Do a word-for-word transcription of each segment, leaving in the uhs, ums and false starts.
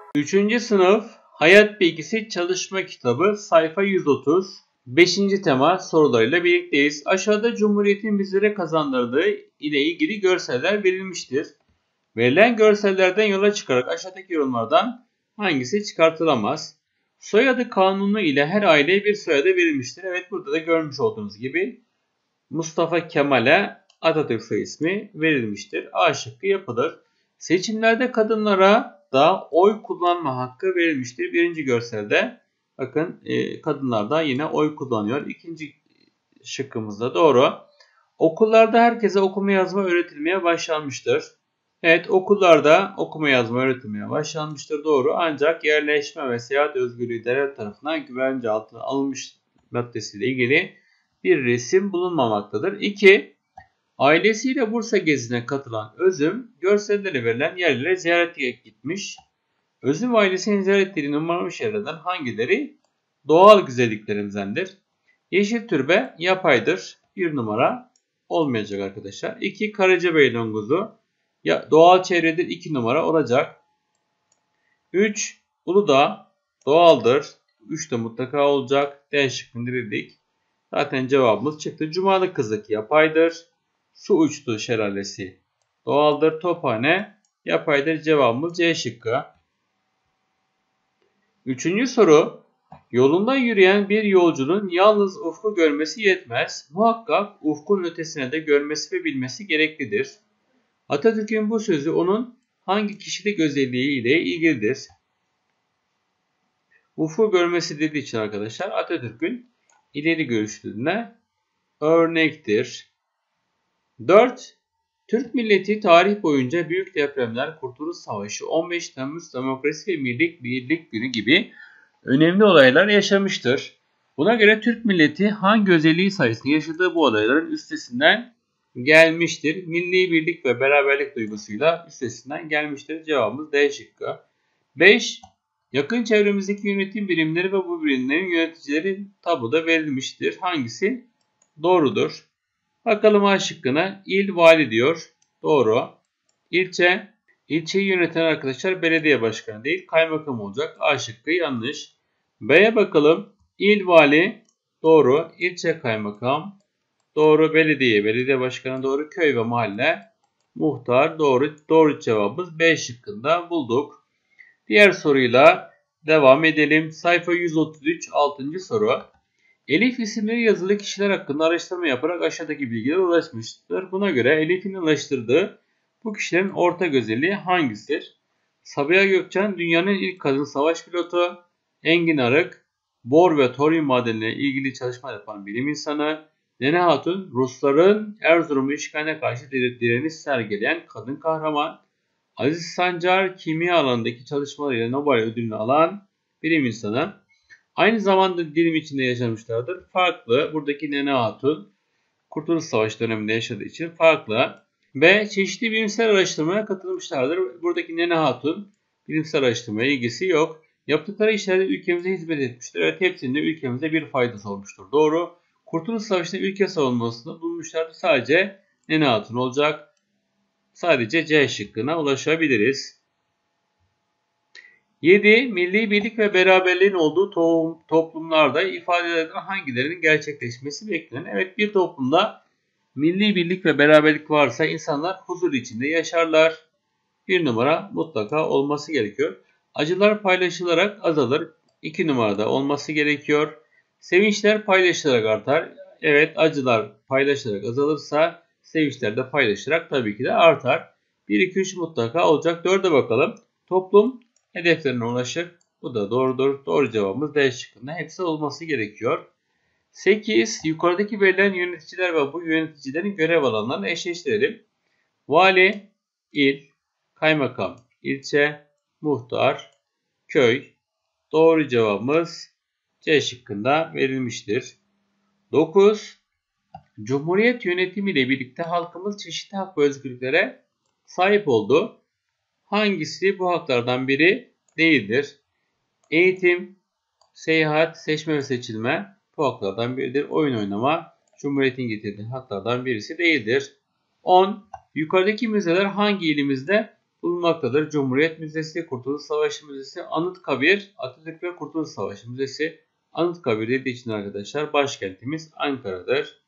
üçüncü sınıf Hayat Bilgisi Çalışma Kitabı sayfa yüz otuz. beşinci tema sorularıyla birlikteyiz. Aşağıda Cumhuriyet'in bizlere kazandırdığı ile ilgili görseller verilmiştir. Verilen görsellerden yola çıkarak aşağıdaki yorumlardan hangisi çıkartılamaz? Soyadı kanunu ile her aileye bir soyadı verilmiştir. Evet, burada da görmüş olduğunuz gibi Mustafa Kemal'e Atatürk soy ismi verilmiştir. A şıkkı yapılır. Seçimlerde kadınlara da oy kullanma hakkı verilmiştir. Birinci görselde bakın e, kadınlar da yine oy kullanıyor. İkinci şıkkımız da doğru. Okullarda herkese okuma yazma öğretilmeye başlanmıştır. Evet, okullarda okuma yazma öğretilmeye başlanmıştır. Doğru. Ancak yerleşme ve seyahat özgürlüğü devlet tarafından güvence altına alınmış maddesiyle ilgili bir resim bulunmamaktadır. iki. Ailesiyle Bursa gezisine katılan Özüm, görsellere verilen yerlere ziyarete gitmiş. Özüm ailesinin ziyaret ettiği numaralı yerlerden hangileri doğal güzelliklerindendir? Yeşil türbe yapaydır. Bir numara olmayacak arkadaşlar. iki. Karacabey longozu ya, doğal çevredir. iki numara olacak. üç. Uludağ doğaldır. üç de mutlaka olacak. D şıkkını dedik. Zaten cevabımız çıktı. Cumalı Kızık yapaydır. Su Uçtu Şelalesi doğaldır. Tophane yapaydır. Cevabımız C şıkkı. Üçüncü soru. Yolunda yürüyen bir yolcunun yalnız ufku görmesi yetmez. Muhakkak ufkun ötesine de görmesi ve bilmesi gereklidir. Atatürk'ün bu sözü onun hangi kişilik özelliği ile ilgilidir? Ufku görmesi dediği için arkadaşlar Atatürk'ün ileri görüşlülüğüne örnektir. dört. Türk milleti tarih boyunca büyük depremler, Kurtuluş Savaşı, on beş Temmuz Demokrasi ve Milli Birlik Günü gibi önemli olaylar yaşamıştır. Buna göre Türk milleti hangi özelliği sayesinde yaşadığı bu olayların üstesinden gelmiştir? Milli birlik ve beraberlik duygusuyla üstesinden gelmiştir. Cevabımız D şıkkı. beş. Yakın çevremizdeki yönetim birimleri ve bu birimlerin yöneticileri tabuda verilmiştir. Hangisi doğrudur? Bakalım A şıkkına. İl vali diyor. Doğru. İlçe. İlçeyi yöneten arkadaşlar belediye başkanı değil, kaymakam olacak. A şıkkı yanlış. B'ye bakalım. İl vali doğru. İlçe kaymakam doğru. Belediye, belediye başkanı doğru. Köy ve mahalle muhtar doğru. Doğru cevabımız B şıkkında bulduk. Diğer soruyla devam edelim. Sayfa yüz otuz üç altıncı soru. Elif isimleri yazılı kişiler hakkında araştırma yaparak aşağıdaki bilgilere ulaşmıştır. Buna göre Elif'in ulaştırdığı bu kişilerin ortak özelliği hangisidir? Sabiha Gökçen dünyanın ilk kadın savaş pilotu. Engin Arık bor ve toryum madenlerine ilgili çalışma yapan bilim insanı. Nene Hatun Rusların Erzurum'u işgaline karşı direniş sergileyen kadın kahraman. Aziz Sancar kimya alanındaki çalışmalarıyla Nobel ödülünü alan bilim insanı. Aynı zamanda dilim içinde yaşamışlardır. Farklı. Buradaki Nene Hatun Kurtuluş Savaşı döneminde yaşadığı için farklı. B. Çeşitli bilimsel araştırmaya katılmışlardır. Buradaki Nene Hatun bilimsel araştırmaya ilgisi yok. Yaptıkları işlerde ülkemize hizmet etmiştir. Evet, hepsinde ülkemize bir faydası olmuştur. Doğru. Kurtuluş Savaşı'nda ülke savunmasında bulunmuşlardır. Sadece Nene Hatun olacak. Sadece C şıkkına ulaşabiliriz. yedi. Milli birlik ve beraberliğin olduğu to toplumlarda ifadelerden hangilerinin gerçekleşmesi beklenir? Evet, bir toplumda milli birlik ve beraberlik varsa insanlar huzur içinde yaşarlar. Bir numara mutlaka olması gerekiyor. Acılar paylaşılarak azalır. İki numarada olması gerekiyor. Sevinçler paylaşılarak artar. Evet, acılar paylaşılarak azalırsa sevinçler de paylaşılarak tabii ki de artar. bir, iki, üç mutlaka olacak. dörde bakalım. Toplum hedeflerine ulaşır. Bu da doğrudur. Doğru cevabımız D şıkkında. Hepsi olması gerekiyor. sekiz. Yukarıdaki verilen yöneticiler ve bu yöneticilerin görev alanlarını eşleştirelim. Vali, il, kaymakam, ilçe, muhtar, köy. Doğru cevabımız C şıkkında verilmiştir. dokuz. Cumhuriyet yönetimiyle birlikte halkımız çeşitli hak ve özgürlüklere sahip oldu. Hangisi bu haklardan biri değildir? Eğitim, seyahat, seçme ve seçilme bu haklardan biridir. Oyun oynama Cumhuriyet'in getirdiği haklardan birisi değildir. on. Yukarıdaki müzeler hangi ilimizde bulunmaktadır. Cumhuriyet Müzesi, Kurtuluş Savaşı Müzesi, Anıtkabir, Atatürk ve Kurtuluş Savaşı Müzesi. Anıtkabir dediği için arkadaşlar başkentimiz Ankara'dır.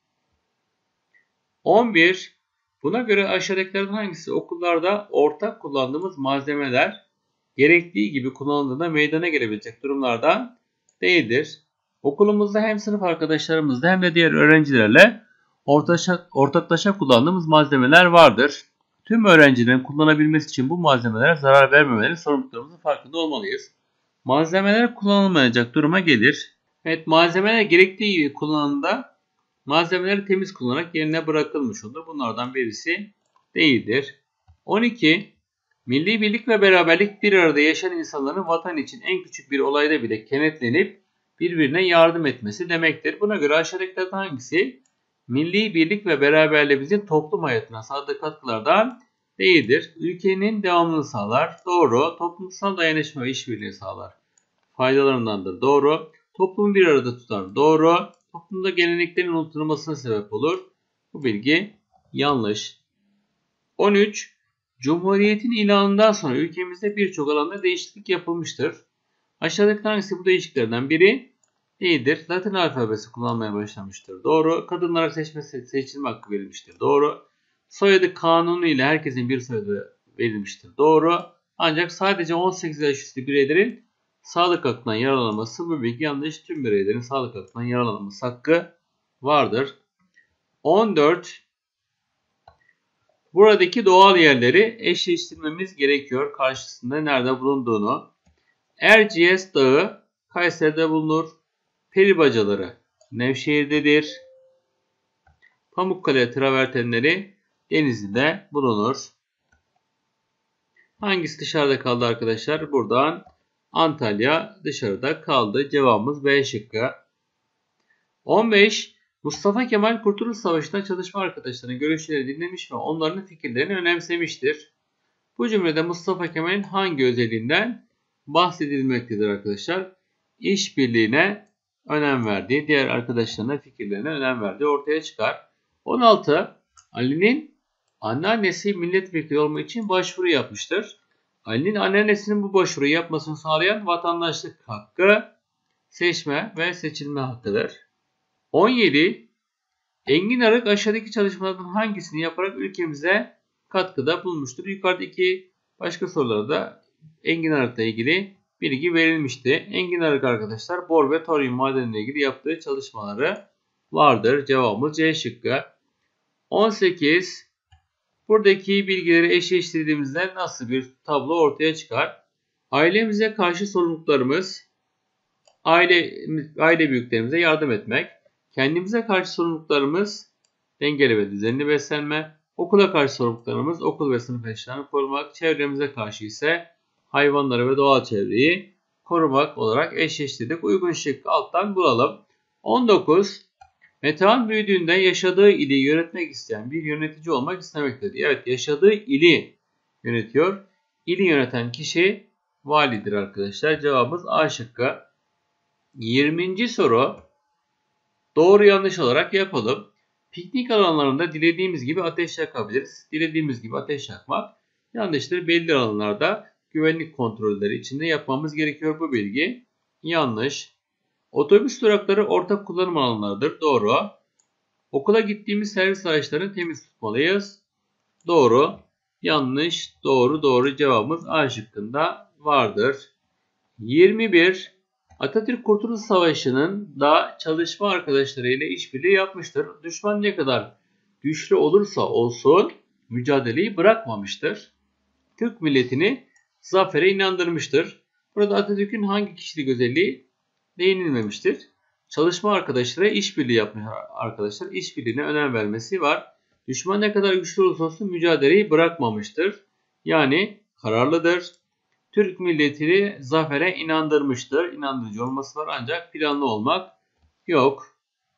on bir. Buna göre aşağıdakilerden hangisi okullarda ortak kullandığımız malzemeler gerektiği gibi kullanıldığında meydana gelebilecek durumlardan değildir? Okulumuzda hem sınıf arkadaşlarımızla hem de diğer öğrencilerle ortaşa, ortaklaşa kullandığımız malzemeler vardır. Tüm öğrencilerin kullanabilmesi için bu malzemelere zarar vermemeleri sorumluluklarımızın farkında olmalıyız. Malzemeler kullanılmayacak duruma gelir. Evet, malzemeler gerektiği gibi kullanıldığında malzemeleri temiz kullanarak yerine bırakılmış olur. Bunlardan birisi değildir. on iki. Milli birlik ve beraberlik bir arada yaşayan insanların vatan için en küçük bir olayda bile kenetlenip birbirine yardım etmesi demektir. Buna göre aşağıdakilerden hangisi milli birlik ve beraberliğimizin toplum hayatına sağladığı katkılardan değildir? Ülkenin devamlılığını sağlar. Doğru. Toplumsal dayanışma ve işbirliği sağlar. Faydalarındandır. Doğru. Toplumu bir arada tutar. Doğru. Toplumda geleneklerin unutulmasına sebep olur. Bu bilgi yanlış. on üç. Cumhuriyetin ilanından sonra ülkemizde birçok alanda değişiklik yapılmıştır. Aşağıdaki hangisi bu değişikliklerden biri değildir? Latin alfabesi kullanmaya başlamıştır. Doğru. Kadınlara seçme, seçilme hakkı verilmiştir. Doğru. Soyadı kanunu ile herkesin bir soyadı verilmiştir. Doğru. Ancak sadece on sekiz yaş üstü bireylerin sağlık hakkından yararlanması, bu bilgi yanlış. Tüm bireylerin sağlık hakkından yararlanması hakkı vardır. on dört. Buradaki doğal yerleri eşleştirmemiz gerekiyor. Karşısında nerede bulunduğunu. Erciyes Dağı Kayseri'de bulunur. Peribacaları Nevşehir'dedir. Pamukkale travertenleri Denizli'de bulunur. Hangisi dışarıda kaldı arkadaşlar? Buradan Antalya dışarıda kaldı. Cevabımız B şıkkı. on beş. Mustafa Kemal Kurtuluş Savaşı'nda çalışma arkadaşlarının görüşlerini dinlemiş ve onların fikirlerini önemsemiştir. Bu cümlede Mustafa Kemal'in hangi özelliğinden bahsedilmektedir arkadaşlar? İşbirliğine önem verdiği, diğer arkadaşlarına fikirlerine önem verdiği ortaya çıkar. on altı. Ali'nin anneannesi milletvekili olmak için başvuru yapmıştır. Ali'nin anneannesinin bu başvuruyu yapmasını sağlayan vatandaşlık hakkı, seçme ve seçilme hakkıdır. on yedi. Engin Arık aşağıdaki çalışmalardan hangisini yaparak ülkemize katkıda bulunmuştur? Yukarıdaki başka sorularda Engin Arık'la ilgili bilgi verilmişti. Engin Arık arkadaşlar bor ve toryum madeniyle ilgili yaptığı çalışmaları vardır. Cevabımız C şıkkı. on sekiz. Buradaki bilgileri eşleştirdiğimizde nasıl bir tablo ortaya çıkar? Ailemize karşı sorumluluklarımız, aile, aile büyüklerimize yardım etmek. Kendimize karşı sorumluluklarımız dengeli ve düzenli beslenme. Okula karşı sorumluluklarımız okul ve sınıf eşyalarını korumak. Çevremize karşı ise hayvanları ve doğal çevreyi korumak olarak eşleştirdik. Uygun şıkkı alttan bulalım. on dokuz. Metehan büyüdüğünde yaşadığı ili yönetmek isteyen bir yönetici olmak istemektedir. Evet, yaşadığı ili yönetiyor. İli yöneten kişi validir arkadaşlar. Cevabımız A şıkkı. yirminci soru. Doğru yanlış olarak yapalım. Piknik alanlarında dilediğimiz gibi ateş yakabiliriz. Dilediğimiz gibi ateş yakmak yanlıştır. Belli alanlarda güvenlik kontrolleri içinde yapmamız gerekiyor. Bu bilgi yanlış. Otobüs durakları ortak kullanım alanlarıdır. Doğru. Okula gittiğimiz servis araçlarını temiz tutmalıyız. Doğru. Yanlış. Doğru. Doğru. Cevabımız A şıkkında vardır. yirmi bir. Atatürk Kurtuluş Savaşı'nın da çalışma arkadaşlarıyla işbirliği yapmıştır. Düşman ne kadar güçlü olursa olsun mücadeleyi bırakmamıştır. Türk milletini zafere inandırmıştır. Burada Atatürk'ün hangi kişilik özelliği değinilmemiştir? Çalışma arkadaşları işbirliği yapmış arkadaşlar. İşbirliğine önem vermesi var. Düşman ne kadar güçlü olursa olsun mücadeleyi bırakmamıştır. Yani kararlıdır. Türk milletini zafere inandırmıştır. İnandırıcı olması var ancak planlı olmak yok.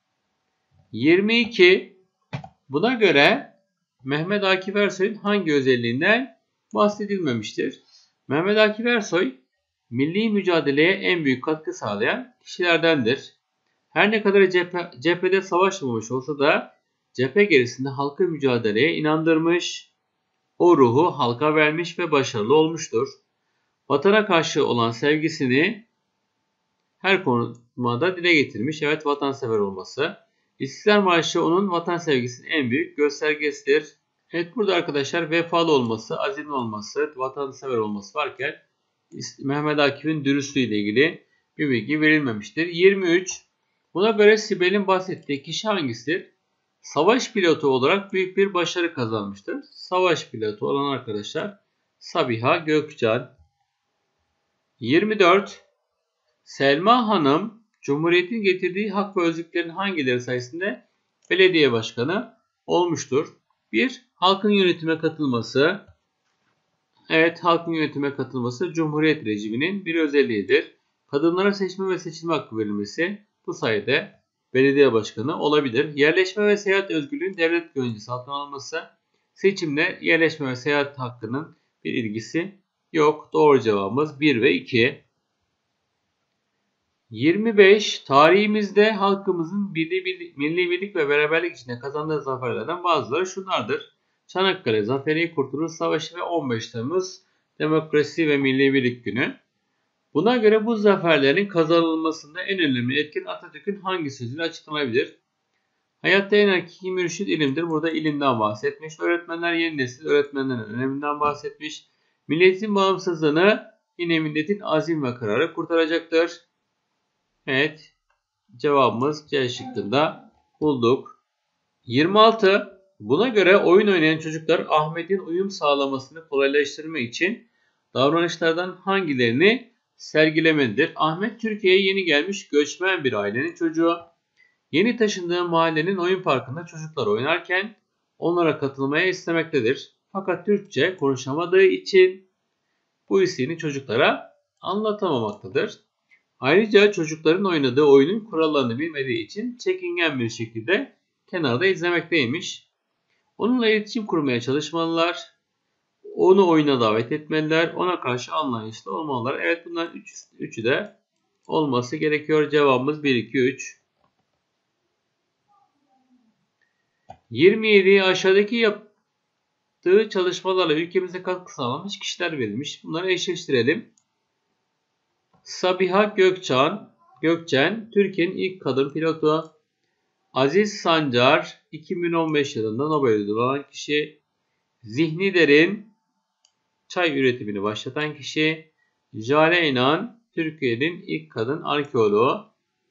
yirmi iki. Buna göre Mehmet Akif Ersoy'un hangi özelliğinden bahsedilmemiştir? Mehmet Akif Ersoy milli mücadeleye en büyük katkı sağlayan kişilerdendir. Her ne kadar cephe, cephede savaşmamış olsa da cephe gerisinde halkı mücadeleye inandırmış, o ruhu halka vermiş ve başarılı olmuştur. Vatana karşı olan sevgisini her konuda dile getirmiş. Evet, vatansever olması. İstiklal Marşı onun vatan sevgisinin en büyük göstergesidir. Evet, burada arkadaşlar vefalı olması, azimli olması, vatansever olması varken Mehmet Akif'in dürüstlüğü ile ilgili bir bilgi verilmemiştir. yirmi üç. Buna göre Sibel'in bahsettiği kişi hangisidir? Savaş pilotu olarak büyük bir başarı kazanmıştır. Savaş pilotu olan arkadaşlar Sabiha Gökçen. yirmi dört. Selma Hanım, Cumhuriyet'in getirdiği hak ve özgürlüklerin hangileri sayesinde belediye başkanı olmuştur? bir. Halkın yönetime katılması. Evet, halkın yönetime katılması Cumhuriyet rejiminin bir özelliğidir. Kadınlara seçme ve seçilme hakkı verilmesi bu sayede belediye başkanı olabilir. Yerleşme ve seyahat özgürlüğünün devlet güvencesi altına alınması. Seçimle yerleşme ve seyahat hakkının bir ilgisi yok. Doğru cevabımız bir ve iki. yirmi beş. Tarihimizde halkımızın milli birlik, milli birlik ve beraberlik içinde kazandığı zaferlerden bazıları şunlardır. Çanakkale Zaferi, Kurtuluş Savaşı ve on beş Temmuz Demokrasi ve Milli Birlik Günü. Buna göre bu zaferlerin kazanılmasında en önemli etken Atatürk'ün hangi sözüyle açıklanabilir? Hayatta en hakiki mürşit ilimdir. Burada ilimden bahsetmiş. Öğretmenler yeni nesil öğretmenlerin öneminden bahsetmiş. Milletin bağımsızlığını yine milletin azim ve kararı kurtaracaktır. Evet, cevabımız C şıkkında bulduk. yirmi altı. Buna göre oyun oynayan çocuklar Ahmet'in uyum sağlamasını kolaylaştırmak için davranışlardan hangilerini sergilemelidir? Ahmet Türkiye'ye yeni gelmiş göçmen bir ailenin çocuğu. Yeni taşındığı mahallenin oyun parkında çocuklar oynarken onlara katılmaya istemektedir. Fakat Türkçe konuşamadığı için bu isteğini çocuklara anlatamamaktadır. Ayrıca çocukların oynadığı oyunun kurallarını bilmediği için çekingen bir şekilde kenarda izlemekteymiş. Onunla iletişim kurmaya çalışmalılar. Onu oyuna davet etmeliler. Ona karşı anlayışlı olmalılar. Evet, bunların üç, üçü de olması gerekiyor. Cevabımız bir, iki, üç. yirmi yedi. Aşağıdaki yaptığı çalışmalarla ülkemize katkı sağlamış kişiler verilmiş. Bunları eşleştirelim. Sabiha Gökçen, Gökçen Türkiye'nin ilk kadın pilotu. Aziz Sancar iki bin on beş yılında Nobel ödülü alan kişi. Zihni Derin çay üretimini başlatan kişi. Jale İnan Türkiye'nin ilk kadın arkeoloğu.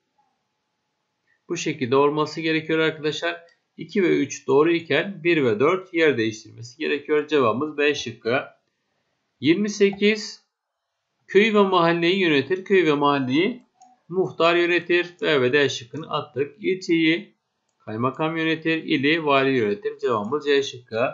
Bu şekilde olması gerekiyor arkadaşlar. iki ve üç doğru iken bir ve dört yer değiştirmesi gerekiyor. Cevabımız B şıkkı. yirmi sekiz. Köy ve mahalleyi yönetir. Köy ve mahalleyi muhtar yönetir. B ve D şıkkını attık. İlçeyi kaymakam yönetir. İli vali yönetir. Cevabımız C şıkkı.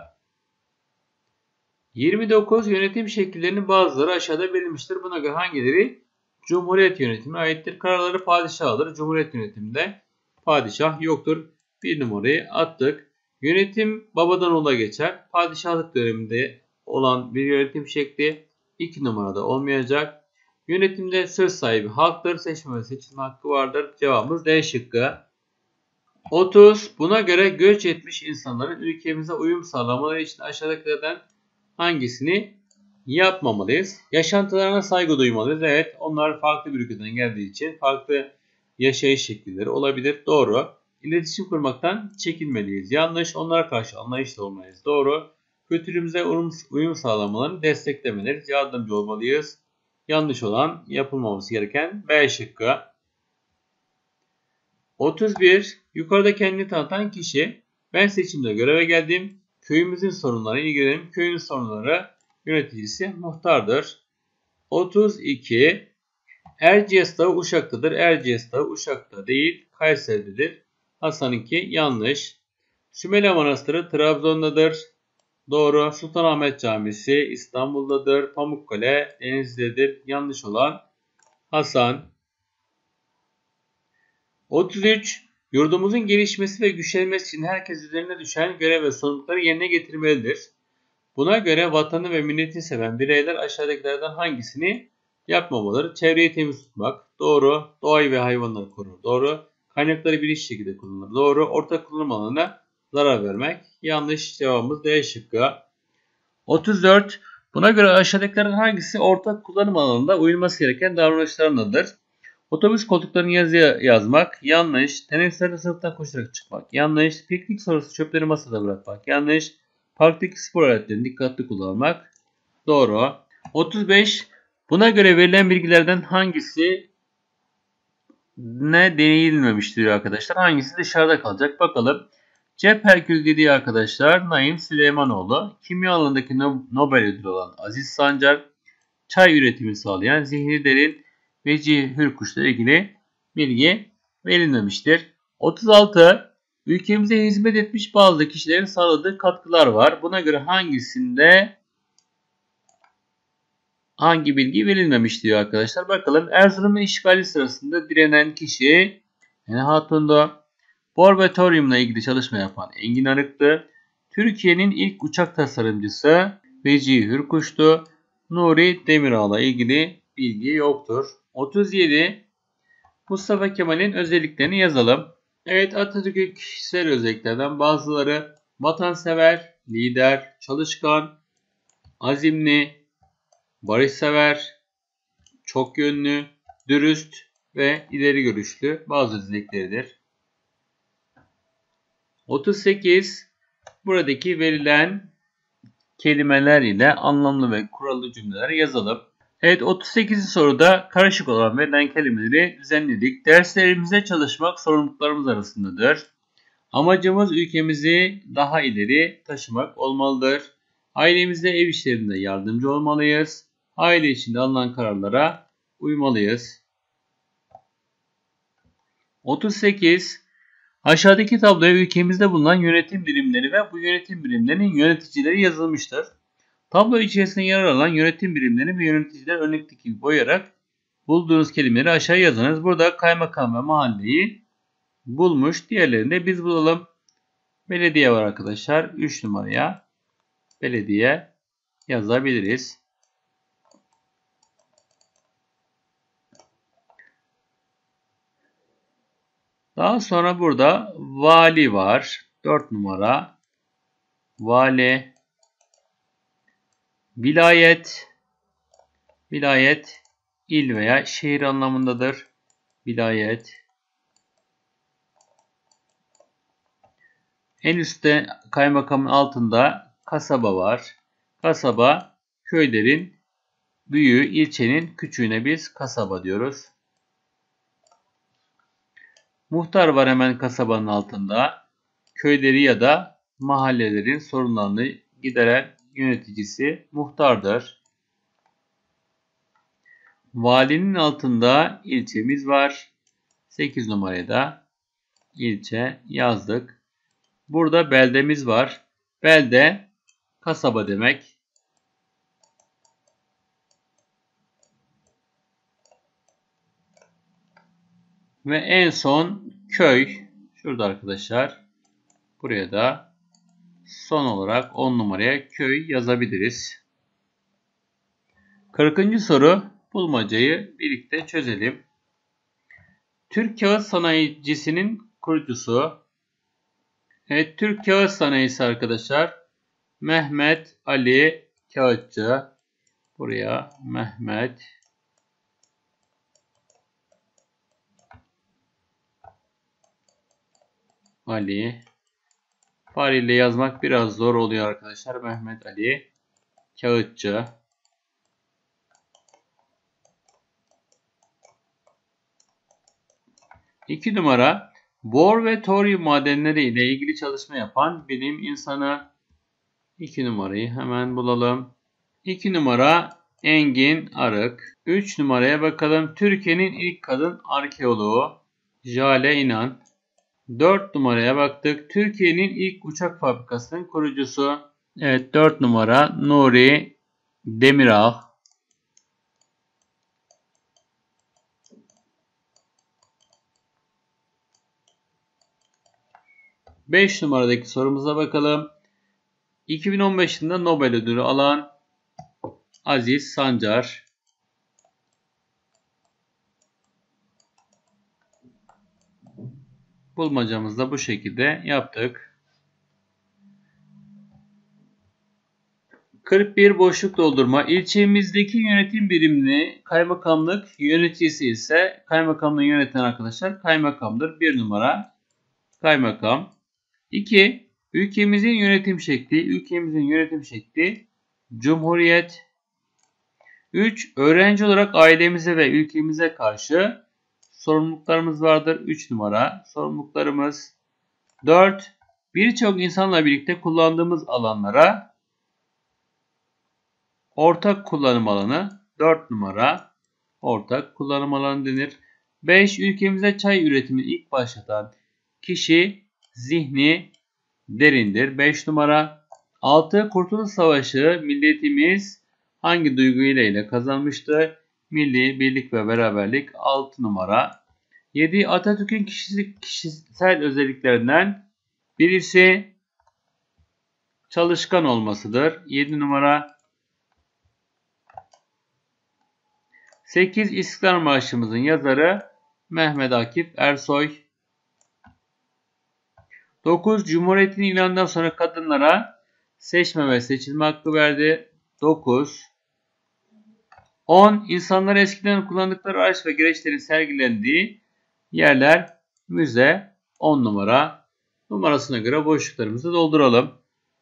yirmi dokuz. Yönetim şekillerinin bazıları aşağıda verilmiştir. Buna göre hangileri Cumhuriyet yönetimine aittir? Kararları padişah alır. Cumhuriyet yönetiminde padişah yoktur. Bir numarayı attık. Yönetim babadan oğula geçer. Padişahlık döneminde olan bir yönetim şekli iki numarada olmayacak. Yönetimde söz sahibi halktır. Seçme ve seçilme hakkı vardır. Cevabımız D şıkkı. otuz. Buna göre göç etmiş insanların ülkemize uyum sağlamaları için aşağıdakilerden hangisini yapmamalıyız? Yaşantılarına saygı duymalıyız. Evet, onlar farklı bir ülkeden geldiği için farklı yaşayış şekilleri olabilir. Doğru. İletişim kurmaktan çekinmeliyiz. Yanlış. Onlara karşı anlayışlı olmalıyız. Doğru. Kültürümüze uyum sağlamalarını desteklemeliyiz. Yardımcı olmalıyız. Yanlış olan yapılmaması gereken B şıkkı. otuz bir. Yukarıda kendini tanıtan kişi. Ben seçimde göreve geldim. Köyümüzün sorunlarına ilgilenim. Köyün sorunları yöneticisi muhtardır. otuz iki. Erciyes Dağı Uşak'tadır. Erciyes Dağı Uşak'ta değil, Kayseri'dedir. Hasan'ınki yanlış. Sümele Manastırı Trabzon'dadır. Doğru. Sultanahmet Camisi İstanbul'dadır. Pamukkale Denizli'dedir. Yanlış olan Hasan. otuz üç. Yurdumuzun gelişmesi ve güçlenmesi için herkes üzerine düşen görev ve sorumlulukları yerine getirmelidir. Buna göre vatanı ve milleti seven bireyler aşağıdakilerden hangisini yapmamalıdır? Çevreyi temiz tutmak. Doğru. Doğayı ve hayvanları korur. Doğru. Kaynakları bilinçli şekilde kullanılır. Doğru. Ortak kullanım alanına zarar vermek. Yanlış. Cevabımız D şıkkı. otuz dört. Buna göre aşağıdakilerden hangisi ortak kullanım alanında uyulması gereken davranışlarındadır? Otobüs koltuklarını yazıya yazmak yanlış. Teneffüslerde sınıftan koşarak çıkmak yanlış. Piknik sonrası çöpleri masada bırakmak yanlış. Parktaki spor aletlerini dikkatli kullanmak doğru. otuz beş. Buna göre verilen bilgilerden hangisi ne deneyilmemiştir arkadaşlar? Hangisi dışarıda kalacak? Bakalım. Cep Herkül dediği arkadaşlar Naim Süleymanoğlu. Kimya alanındaki Nobel ödülü olan Aziz Sancar. Çay üretimi sağlayan Zihni Derin Vecihi Hürkuş'la ilgili bilgi verilmemiştir. otuz altı. Ülkemize hizmet etmiş bazı kişilerin sağladığı katkılar var. Buna göre hangisinde hangi bilgi verilmemiş diyor arkadaşlar. Bakalım. Erzurum'un işgali sırasında direnen kişi yani Hatun'da. Bor ve toryumla ilgili çalışma yapan Engin Arık'tı. Türkiye'nin ilk uçak tasarımcısı Vecihi Hürkuş'tu. Nuri Demirağ'la ilgili bilgi yoktur. otuz yedi. Mustafa Kemal'in özelliklerini yazalım. Evet, Atatürk'ün kişisel özelliklerden bazıları vatansever, lider, çalışkan, azimli, barışsever, çok yönlü, dürüst ve ileri görüşlü bazı özellikleridir. otuz sekiz. Buradaki verilen kelimeler ile anlamlı ve kurallı cümleler yazalım. Evet, otuz sekizinci soruda karışık olan verilen kelimeleri düzenledik. Derslerimize çalışmak sorumluluklarımız arasındadır. Amacımız ülkemizi daha ileri taşımak olmalıdır. Ailemizde ev işlerinde yardımcı olmalıyız. Aile içinde alınan kararlara uymalıyız. otuz sekiz. Aşağıdaki tabloya ülkemizde bulunan yönetim birimleri ve bu yönetim birimlerinin yöneticileri yazılmıştır. Tablo içerisinde yer alan yönetim birimleri ve yöneticiler örnekteki gibi boyayarak bulduğunuz kelimeleri aşağıya yazınız. Burada kaymakam ve mahalleyi bulmuş. Diğerlerini de biz bulalım. Belediye var arkadaşlar. üç numaraya belediye yazabiliriz. Daha sonra burada vali var. dört numara. Vali. Vilayet. Vilayet il veya şehir anlamındadır. Vilayet. En üstte kaymakamın altında kasaba var. Kasaba köylerin büyüğü, ilçenin küçüğüne biz kasaba diyoruz. Muhtar var hemen kasabanın altında. Köyleri ya da mahallelerin sorunlarını gideren yöneticisi muhtardır. Valinin altında ilçemiz var. sekiz numaraya da ilçe yazdık. Burada beldemiz var. Belde kasaba demek. Ve en son köy. Şurada arkadaşlar. Buraya da son olarak on numaraya köy yazabiliriz. kırkıncı soru. Bulmacayı birlikte çözelim. Türk Kağıt Sanayicisi'nin kurucusu. Evet, Türk Kağıt Sanayisi arkadaşlar. Mehmet Ali Kağıtçı. Buraya Mehmet Ali. Fareyle yazmak biraz zor oluyor arkadaşlar. Mehmet Ali Kağıtçı. iki numara. Bor ve toryum madenleri ile ilgili çalışma yapan bilim insanı. iki numarayı hemen bulalım. iki numara Engin Arık. üç numaraya bakalım. Türkiye'nin ilk kadın arkeoloğu Jale İnan. dört numaraya baktık. Türkiye'nin ilk uçak fabrikasının kurucusu. Evet, dört numara Nuri Demirağ. beş numaradaki sorumuza bakalım. iki bin on beş yılında Nobel ödülü alan Aziz Sancar. Bulmacamızı da bu şekilde yaptık. kırk bir boşluk doldurma. İlçemizdeki yönetim birimini kaymakamlık, yöneticisi ise kaymakamlığı yöneten arkadaşlar kaymakamdır. bir numara kaymakam. iki. Ülkemizin yönetim şekli. Ülkemizin yönetim şekli Cumhuriyet. üç. Öğrenci olarak ailemize ve ülkemize karşı sorumluluklarımız vardır. üç numara sorumluluklarımız. dört. Birçok insanla birlikte kullandığımız alanlara ortak kullanım alanı. dört numara ortak kullanım alanı denir. beş. Ülkemize çay üretimini ilk başlatan kişi zihni derindir. beş numara. altı. Kurtuluş Savaşı milletimiz hangi duyguyla ile kazanmıştı? Milli birlik ve beraberlik. altı numara. yedi. Atatürk'ün kişisel özelliklerinden birisi çalışkan olmasıdır. yedi numara. sekiz. İstiklal Marşımızın yazarı Mehmet Akif Ersoy. dokuz. Cumhuriyetin ilanından sonra kadınlara seçme ve seçilme hakkı verdi. dokuz. on. İnsanlar eskiden kullandıkları araç ve gereçlerin sergilendiği yerler müze. on numara. Numarasına göre boşluklarımızı dolduralım.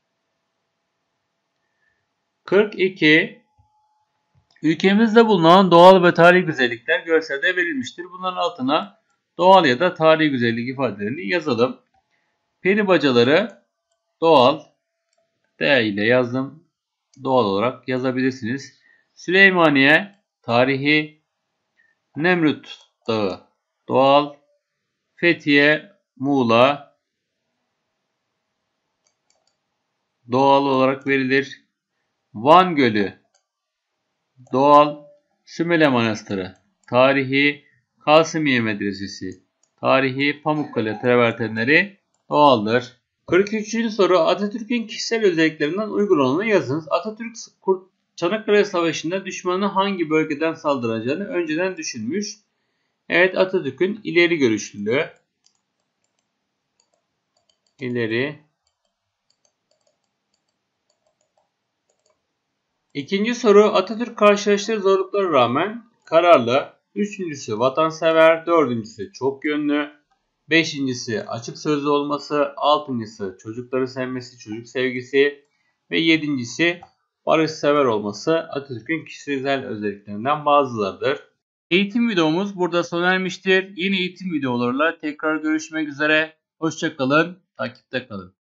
kırk iki. Ülkemizde bulunan doğal ve tarihi güzellikler görselde verilmiştir. Bunların altına doğal ya da tarihi güzellik ifadelerini yazalım. Peri bacaları doğal. D ile yazdım. Doğal olarak yazabilirsiniz. Süleymaniye tarihi. Nemrut Dağı doğal. Fethiye, Muğla doğal olarak verilir. Van Gölü doğal. Sümele Manastırı tarihi. Kasımiye Medresesi tarihi. Pamukkale travertenleri doğaldır. kırk üçüncü soru Atatürk'ün kişisel özelliklerinden uygun olanı yazınız. Atatürk Çanakkale Savaşı'nda düşmanı hangi bölgeden saldıracağını önceden düşünmüş. Evet, Atatürk'ün ileri görüşlülüğü. İleri. İkinci soru Atatürk karşılaştığı zorluklara rağmen kararlı. Üçüncüsü vatansever. Dördüncüsü çok yönlü. Beşincisi açık sözlü olması. Altıncısı çocukları sevmesi, çocuk sevgisi. Ve yedincisi barışsever olması Atatürk'ün kişisel özelliklerinden bazılarıdır. Eğitim videomuz burada sona ermiştir. Yeni eğitim videolarıyla tekrar görüşmek üzere. Hoşça kalın, takipte kalın.